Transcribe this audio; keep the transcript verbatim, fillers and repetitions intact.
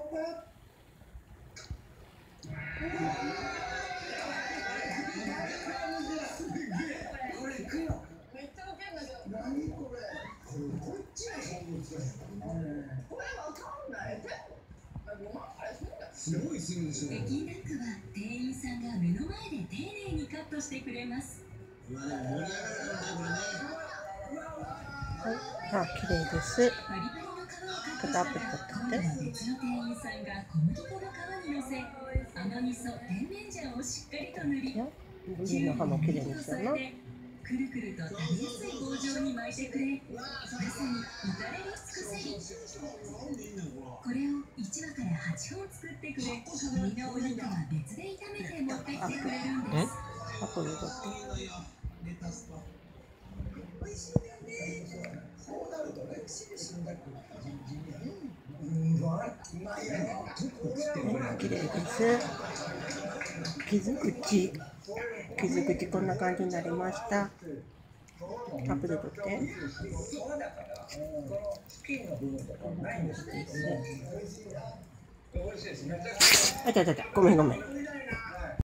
北京ダックは店員さんが目の前で丁寧にカットしてくれます。 はい、あ、綺麗です。 パリパリの皮をカットしたら、今度は別の店員さんが小麦粉の皮にのせ、甘味噌甜麺醤をしっかりと塗り、 上の葉も綺麗にしたな。 くるくると食べやすい棒状に巻いてくれ、まさに至れり尽くせり。これをいちわからはちほん作ってくれ、身のお肉は別で炒めて持ってきてくれるんです。 あ、これだって。綺麗です。傷口、傷口こんな感じになりました。アップで撮って。あ、ちゃちゃちゃ、ごめんごめん。